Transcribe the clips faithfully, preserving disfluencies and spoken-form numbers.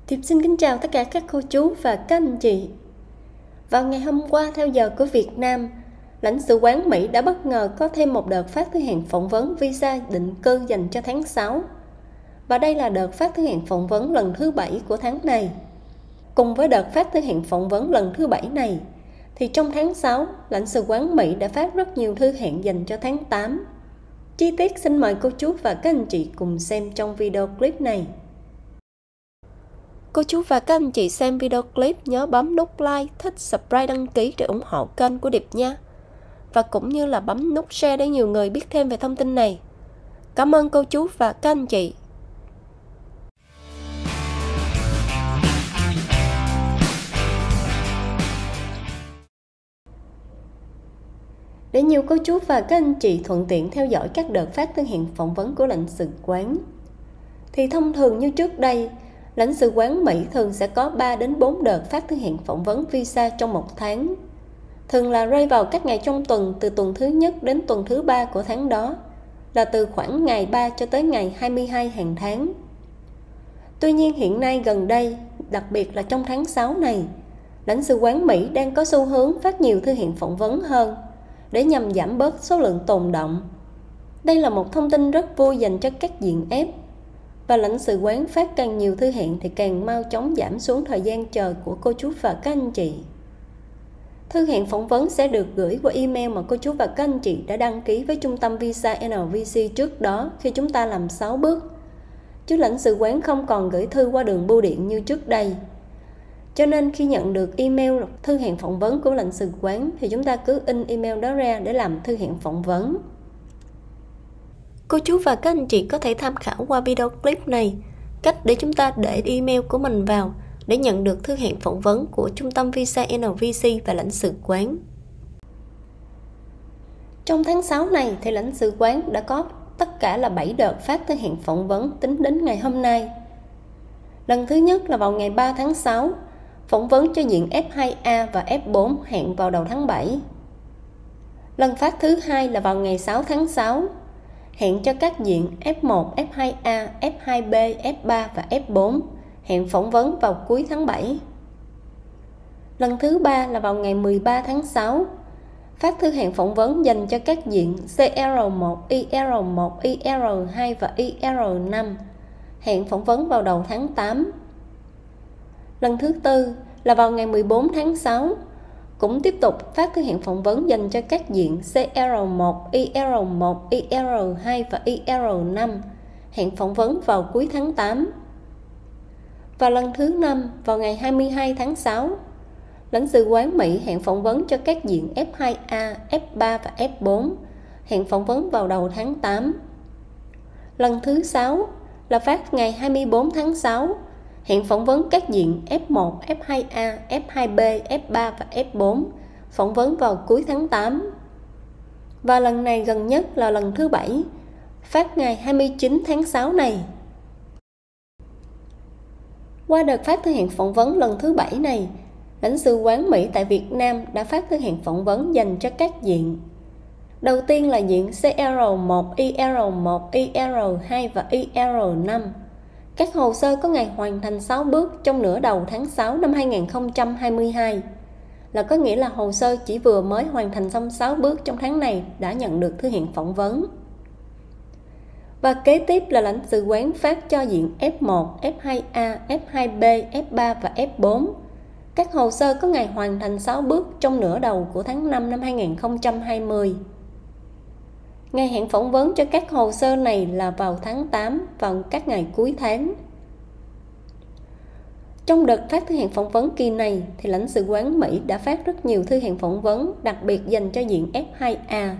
Thiệp xin kính chào tất cả các cô chú và các anh chị. Vào ngày hôm qua theo giờ của Việt Nam, lãnh sự quán Mỹ đã bất ngờ có thêm một đợt phát thư hẹn phỏng vấn visa định cư dành cho tháng sáu. Và đây là đợt phát thư hẹn phỏng vấn lần thứ bảy của tháng này. Cùng với đợt phát thư hẹn phỏng vấn lần thứ bảy này, thì trong tháng sáu, lãnh sự quán Mỹ đã phát rất nhiều thư hẹn dành cho tháng tám. Chi tiết xin mời cô chú và các anh chị cùng xem trong video clip này. Cô chú và các anh chị xem video clip nhớ bấm nút like, thích, subscribe, đăng ký để ủng hộ kênh của Điệp nha. Và cũng như là bấm nút share để nhiều người biết thêm về thông tin này. Cảm ơn cô chú và các anh chị. Để nhiều cô chú và các anh chị thuận tiện theo dõi các đợt phát thư hẹn phỏng vấn của lãnh sự quán, thì thông thường như trước đây, lãnh sự quán Mỹ thường sẽ có ba đến bốn đợt phát thư hẹn phỏng vấn visa trong một tháng. Thường là rơi vào các ngày trong tuần từ tuần thứ nhất đến tuần thứ ba của tháng đó, là từ khoảng ngày ba cho tới ngày hai mươi hai hàng tháng. Tuy nhiên hiện nay gần đây, đặc biệt là trong tháng sáu này, lãnh sự quán Mỹ đang có xu hướng phát nhiều thư hẹn phỏng vấn hơn, để nhằm giảm bớt số lượng tồn đọng. Đây là một thông tin rất vui dành cho các diện ép. Và lãnh sự quán phát càng nhiều thư hẹn thì càng mau chóng giảm xuống thời gian chờ của cô chú và các anh chị. Thư hẹn phỏng vấn sẽ được gửi qua email mà cô chú và các anh chị đã đăng ký với trung tâm visa en vê xê trước đó khi chúng ta làm sáu bước. Chứ lãnh sự quán không còn gửi thư qua đường bưu điện như trước đây. Cho nên khi nhận được email thư hẹn phỏng vấn của lãnh sự quán thì chúng ta cứ in email đó ra để làm thư hẹn phỏng vấn. Cô chú và các anh chị có thể tham khảo qua video clip này cách để chúng ta để email của mình vào để nhận được thư hẹn phỏng vấn của trung tâm visa en vê xê và lãnh sự quán. Trong tháng sáu này thì lãnh sự quán đã có tất cả là bảy đợt phát thư hẹn phỏng vấn tính đến ngày hôm nay. Lần thứ nhất là vào ngày ba tháng sáu, phỏng vấn cho diện ép hai a và ép bốn hẹn vào đầu tháng bảy. Lần phát thứ hai là vào ngày sáu tháng sáu, hẹn cho các diện ép một, ép hai a, ép hai bê, ép ba và ép bốn, hẹn phỏng vấn vào cuối tháng bảy. Lần thứ ba là vào ngày mười ba tháng sáu, phát thư hẹn phỏng vấn dành cho các diện xê rờ một, i rờ một, i rờ hai và i rờ năm, hẹn phỏng vấn vào đầu tháng tám. Lần thứ tư là vào ngày mười bốn tháng sáu, cũng tiếp tục phát thư hẹn phỏng vấn dành cho các diện xê rờ một, i rờ một, i rờ hai và i rờ năm, hẹn phỏng vấn vào cuối tháng tám. Và lần thứ năm vào ngày hai mươi hai tháng sáu, lãnh sự quán Mỹ hẹn phỏng vấn cho các diện ép hai a, ép ba và ép bốn, hẹn phỏng vấn vào đầu tháng tám. Lần thứ sáu là phát ngày hai mươi bốn tháng sáu, hẹn phỏng vấn các diện ép một, ép hai a, ép hai bê, ép ba và ép bốn, phỏng vấn vào cuối tháng tám. Và lần này gần nhất là lần thứ bảy, phát ngày hai mươi chín tháng sáu này. Qua đợt phát thư hẹn phỏng vấn lần thứ bảy này, lãnh sự quán Mỹ tại Việt Nam đã phát thư hẹn phỏng vấn dành cho các diện. Đầu tiên là diện xê rờ một, i rờ một, i rờ hai và i rờ năm. Các hồ sơ có ngày hoàn thành sáu bước trong nửa đầu tháng sáu năm hai nghìn không trăm hai mươi hai, là có nghĩa là hồ sơ chỉ vừa mới hoàn thành xong sáu bước trong tháng này đã nhận được thư hẹn phỏng vấn. Và kế tiếp là lãnh sự quán phát cho diện ép một, ép hai a, ép hai bê, ép ba và ép bốn. Các hồ sơ có ngày hoàn thành sáu bước trong nửa đầu của tháng năm năm hai nghìn không trăm hai mươi. Ngày hẹn phỏng vấn cho các hồ sơ này là vào tháng tám, vào các ngày cuối tháng. Trong đợt phát thư hẹn phỏng vấn kỳ này thì lãnh sự quán Mỹ đã phát rất nhiều thư hẹn phỏng vấn đặc biệt dành cho diện ép hai a.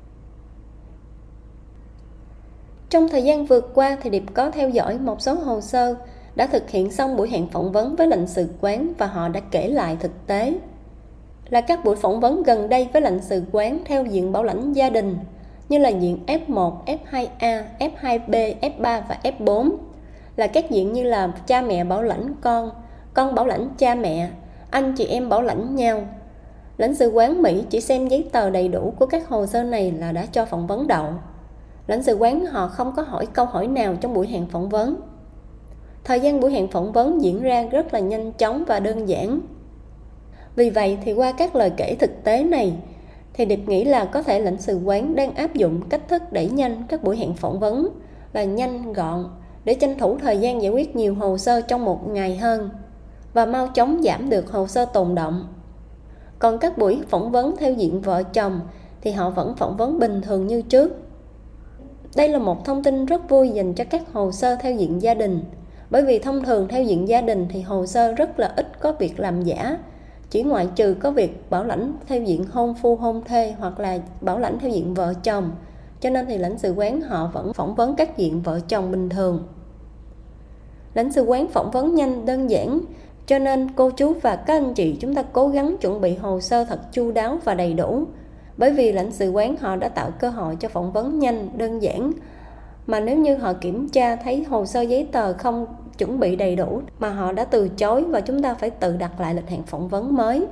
Trong thời gian vừa qua thì Điệp có theo dõi một số hồ sơ đã thực hiện xong buổi hẹn phỏng vấn với lãnh sự quán và họ đã kể lại thực tế là các buổi phỏng vấn gần đây với lãnh sự quán theo diện bảo lãnh gia đình như là diện ép một, ép hai a, ép hai bê, ép ba và ép bốn, là các diện như là cha mẹ bảo lãnh con, con bảo lãnh cha mẹ, anh chị em bảo lãnh nhau. Lãnh sự quán Mỹ chỉ xem giấy tờ đầy đủ của các hồ sơ này là đã cho phỏng vấn đậu. Lãnh sự quán họ không có hỏi câu hỏi nào trong buổi hẹn phỏng vấn. Thời gian buổi hẹn phỏng vấn diễn ra rất là nhanh chóng và đơn giản. Vì vậy thì qua các lời kể thực tế này, thì Điệp nghĩ là có thể lãnh sự quán đang áp dụng cách thức đẩy nhanh các buổi hẹn phỏng vấn là nhanh gọn để tranh thủ thời gian giải quyết nhiều hồ sơ trong một ngày hơn và mau chóng giảm được hồ sơ tồn đọng. Còn các buổi phỏng vấn theo diện vợ chồng thì họ vẫn phỏng vấn bình thường như trước. Đây là một thông tin rất vui dành cho các hồ sơ theo diện gia đình, bởi vì thông thường theo diện gia đình thì hồ sơ rất là ít có việc làm giả, chỉ ngoại trừ có việc bảo lãnh theo diện hôn phu hôn thê hoặc là bảo lãnh theo diện vợ chồng, cho nên thì lãnh sự quán họ vẫn phỏng vấn các diện vợ chồng bình thường. Lãnh sự quán phỏng vấn nhanh đơn giản, cho nên cô chú và các anh chị chúng ta cố gắng chuẩn bị hồ sơ thật chu đáo và đầy đủ, bởi vì lãnh sự quán họ đã tạo cơ hội cho phỏng vấn nhanh đơn giản. Mà nếu như họ kiểm tra thấy hồ sơ giấy tờ không chuẩn bị đầy đủ mà họ đã từ chối, và chúng ta phải tự đặt lại lịch hẹn phỏng vấn mới.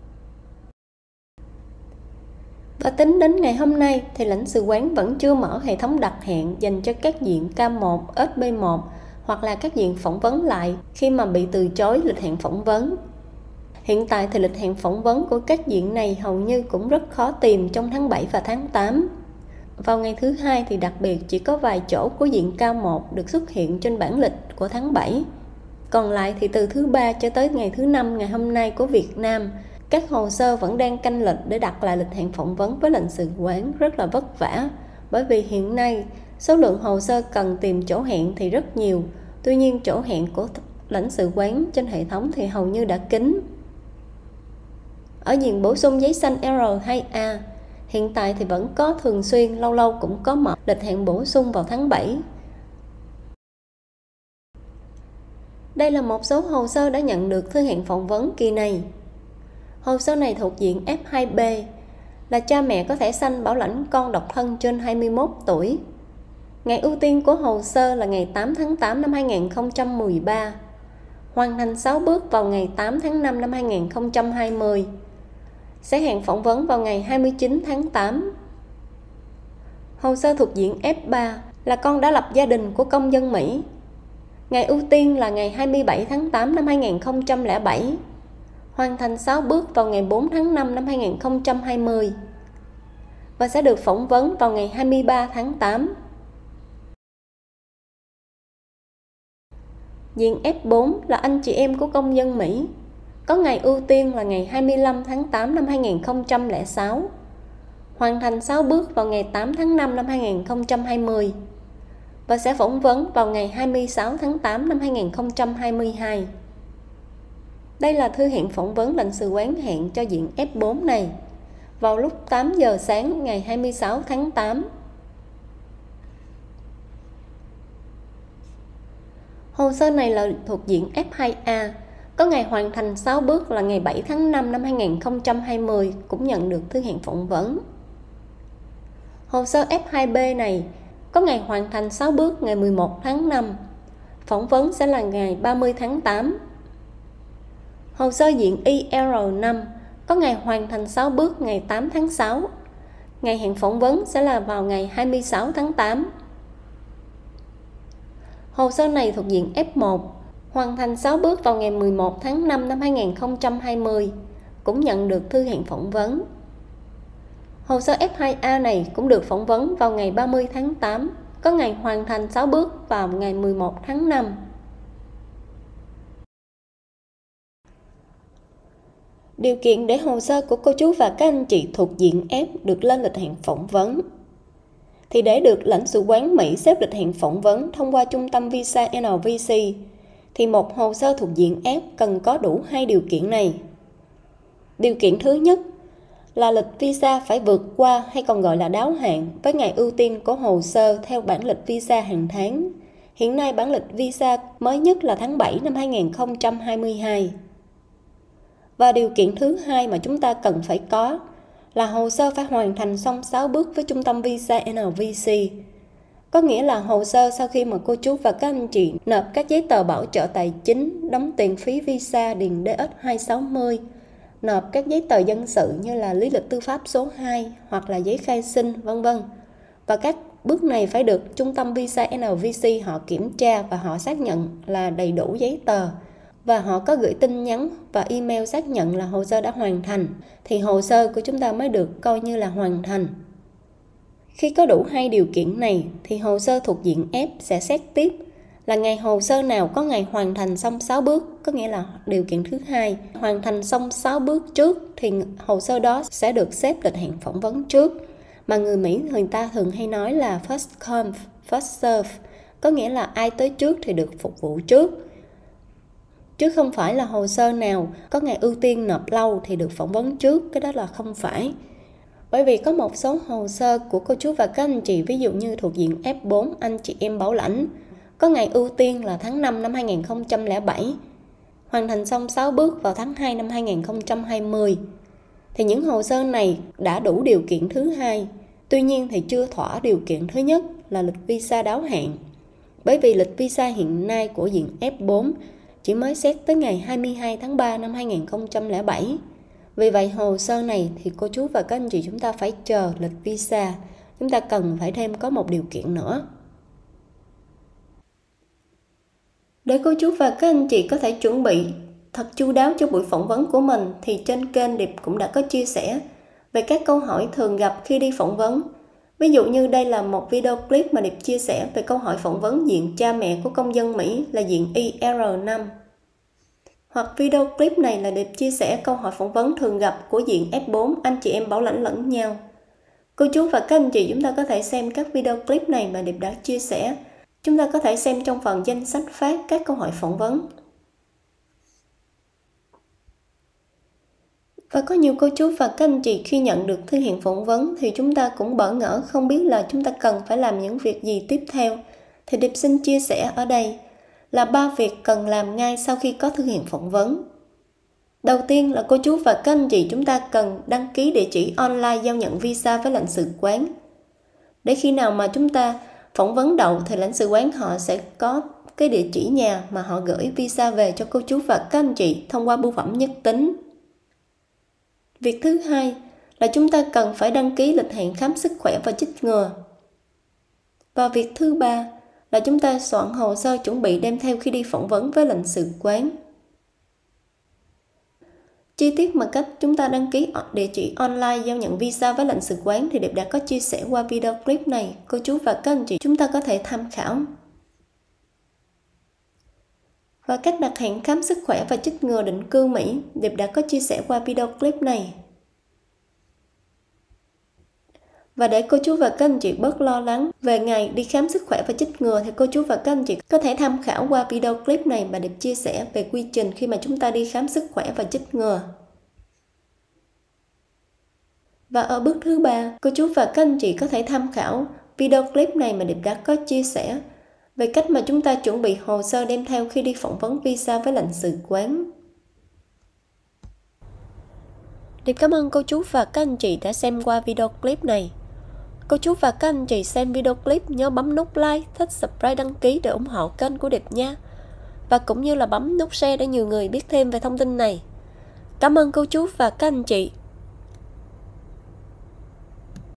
Và tính đến ngày hôm nay thì lãnh sự quán vẫn chưa mở hệ thống đặt hẹn dành cho các diện K một, S B một hoặc là các diện phỏng vấn lại khi mà bị từ chối lịch hẹn phỏng vấn. Hiện tại thì lịch hẹn phỏng vấn của các diện này hầu như cũng rất khó tìm trong tháng bảy và tháng tám. Vào ngày thứ hai thì đặc biệt chỉ có vài chỗ của diện K một được xuất hiện trên bản lịch của tháng bảy. Còn lại thì từ thứ ba cho tới ngày thứ năm ngày hôm nay của Việt Nam, các hồ sơ vẫn đang canh lịch để đặt lại lịch hẹn phỏng vấn với lãnh sự quán rất là vất vả. Bởi vì hiện nay số lượng hồ sơ cần tìm chỗ hẹn thì rất nhiều, tuy nhiên chỗ hẹn của lãnh sự quán trên hệ thống thì hầu như đã kín. Ở diện bổ sung giấy xanh R hai A, hiện tại thì vẫn có thường xuyên, lâu lâu cũng có mở lịch hẹn bổ sung vào tháng bảy. Đây là một số hồ sơ đã nhận được thư hẹn phỏng vấn kỳ này. Hồ sơ này thuộc diện F hai B, là cha mẹ có thẻ xanh bảo lãnh con độc thân trên hai mươi mốt tuổi. Ngày ưu tiên của hồ sơ là ngày tám tháng tám năm hai nghìn không trăm mười ba. Hoàn thành sáu bước vào ngày tám tháng năm năm hai nghìn không trăm hai mươi. Sẽ hẹn phỏng vấn vào ngày hai mươi chín tháng tám. Hồ sơ thuộc diện F ba là con đã lập gia đình của công dân Mỹ. Ngày ưu tiên là ngày hai mươi bảy tháng tám năm hai nghìn không trăm lẻ bảy. Hoàn thành sáu bước vào ngày bốn tháng năm năm hai nghìn không trăm hai mươi. Và sẽ được phỏng vấn vào ngày hai mươi ba tháng tám. Diện F bốn là anh chị em của công dân Mỹ. Có ngày ưu tiên là ngày hai mươi lăm tháng tám năm hai nghìn không trăm lẻ sáu. Hoàn thành sáu bước vào ngày tám tháng năm năm hai nghìn không trăm hai mươi. Và sẽ phỏng vấn vào ngày hai mươi sáu tháng tám năm hai nghìn không trăm hai mươi hai. Đây là thư hẹn phỏng vấn lãnh sự quán hẹn cho diện F bốn này vào lúc tám giờ sáng ngày hai mươi sáu tháng tám. Hồ sơ này là thuộc diện F hai A, có ngày hoàn thành sáu bước là ngày bảy tháng năm năm hai nghìn không trăm hai mươi, cũng nhận được thư hẹn phỏng vấn. Hồ sơ F hai B này có ngày hoàn thành sáu bước ngày mười một tháng năm, phỏng vấn sẽ là ngày ba mươi tháng tám. Hồ sơ diện I R năm có ngày hoàn thành sáu bước ngày tám tháng sáu, ngày hẹn phỏng vấn sẽ là vào ngày hai mươi sáu tháng tám. Hồ sơ này thuộc diện F một, hoàn thành sáu bước vào ngày mười một tháng năm năm hai nghìn không trăm hai mươi, cũng nhận được thư hẹn phỏng vấn. Hồ sơ F hai A này cũng được phỏng vấn vào ngày ba mươi tháng tám, có ngày hoàn thành sáu bước vào ngày mười một tháng năm. Điều kiện để hồ sơ của cô chú và các anh chị thuộc diện F được lên lịch hẹn phỏng vấn. Thì để được lãnh sự quán Mỹ xếp lịch hẹn phỏng vấn thông qua trung tâm visa N V C, thì một hồ sơ thuộc diện F cần có đủ hai điều kiện này. Điều kiện thứ nhất là lịch visa phải vượt qua hay còn gọi là đáo hạn với ngày ưu tiên của hồ sơ theo bản lịch visa hàng tháng. Hiện nay bản lịch visa mới nhất là tháng bảy năm hai nghìn không trăm hai mươi hai. Và điều kiện thứ hai mà chúng ta cần phải có là hồ sơ phải hoàn thành xong sáu bước với trung tâm visa N V C. Có nghĩa là hồ sơ sau khi mà cô chú và các anh chị nộp các giấy tờ bảo trợ tài chính, đóng tiền phí visa điền D S hai sáu mươi, nộp các giấy tờ dân sự như là lý lịch tư pháp số hai hoặc là giấy khai sinh vân vân, và các Bước này phải được trung tâm visa en vê xê họ kiểm tra và họ xác nhận là đầy đủ giấy tờ, và họ có gửi tin nhắn và email xác nhận là hồ sơ đã hoàn thành, thì hồ sơ của chúng ta mới được coi như là hoàn thành. Khi có đủ hai điều kiện này thì hồ sơ thuộc diện F sẽ xét tiếp là ngày hồ sơ nào có ngày hoàn thành xong sáu bước, có nghĩa là điều kiện thứ hai, hoàn thành xong sáu bước trước thì hồ sơ đó sẽ được xếp lịch hẹn phỏng vấn trước. Mà người Mỹ người ta thường hay nói là first come, first serve, có nghĩa là ai tới trước thì được phục vụ trước. Chứ không phải là hồ sơ nào có ngày ưu tiên nộp lâu thì được phỏng vấn trước, cái đó là không phải. Bởi vì có một số hồ sơ của cô chú và các anh chị, ví dụ như thuộc diện F bốn, anh chị em bảo lãnh, có ngày ưu tiên là tháng năm năm hai nghìn không trăm lẻ bảy, hoàn thành xong sáu bước vào tháng hai năm hai nghìn không trăm hai mươi. Thì những hồ sơ này đã đủ điều kiện thứ hai, tuy nhiên thì chưa thỏa điều kiện thứ nhất là lịch visa đáo hạn. Bởi vì lịch visa hiện nay của diện F bốn chỉ mới xét tới ngày hai mươi hai tháng ba năm hai nghìn không trăm lẻ bảy. Vì vậy hồ sơ này thì cô chú và các anh chị chúng ta phải chờ lịch visa. Chúng ta cần phải thêm có một điều kiện nữa. Để cô chú và các anh chị có thể chuẩn bị thật chu đáo cho buổi phỏng vấn của mình thì trên kênh Điệp cũng đã có chia sẻ về các câu hỏi thường gặp khi đi phỏng vấn. Ví dụ như đây là một video clip mà Điệp chia sẻ về câu hỏi phỏng vấn diện cha mẹ của công dân Mỹ là diện I R năm. Hoặc video clip này là Điệp chia sẻ câu hỏi phỏng vấn thường gặp của diện F bốn, anh chị em bảo lãnh lẫn nhau. Cô chú và các anh chị chúng ta có thể xem các video clip này mà Điệp đã chia sẻ. Chúng ta có thể xem trong phần danh sách phát các câu hỏi phỏng vấn. Và có nhiều cô chú và các anh chị khi nhận được thư hẹn phỏng vấn thì chúng ta cũng bỡ ngỡ không biết là chúng ta cần phải làm những việc gì tiếp theo. Thì Điệp xin chia sẻ ở đây là ba việc cần làm ngay sau khi có thư hẹn phỏng vấn. Đầu tiên là cô chú và các anh chị chúng ta cần đăng ký địa chỉ online giao nhận visa với lãnh sự quán. Để khi nào mà chúng ta phỏng vấn đậu thì lãnh sự quán họ sẽ có cái địa chỉ nhà mà họ gửi visa về cho cô chú và các anh chị thông qua bưu phẩm nhất tính. Việc thứ hai là chúng ta cần phải đăng ký lịch hẹn khám sức khỏe và chích ngừa. Và việc thứ ba là chúng ta soạn hồ sơ chuẩn bị đem theo khi đi phỏng vấn với lãnh sự quán. Chi tiết mà cách chúng ta đăng ký địa chỉ online giao nhận visa với lãnh sự quán thì Điệp đã có chia sẻ qua video clip này. Cô chú và các anh chị chúng ta có thể tham khảo. Và cách đặt hẹn khám sức khỏe và chích ngừa định cư Mỹ, Điệp đã có chia sẻ qua video clip này. Và để cô chú và các anh chị bớt lo lắng về ngày đi khám sức khỏe và chích ngừa thì cô chú và các anh chị có thể tham khảo qua video clip này mà Điệp chia sẻ về quy trình khi mà chúng ta đi khám sức khỏe và chích ngừa. Và ở bước thứ ba, cô chú và các anh chị có thể tham khảo video clip này mà Điệp đã có chia sẻ về cách mà chúng ta chuẩn bị hồ sơ đem theo khi đi phỏng vấn visa với lãnh sự quán. Điệp cảm ơn cô chú và các anh chị đã xem qua video clip này. Cô chú và các anh chị xem video clip nhớ bấm nút like, thích, subscribe, đăng ký để ủng hộ kênh của Điệp nha. Và cũng như là bấm nút share để nhiều người biết thêm về thông tin này. Cảm ơn cô chú và các anh chị.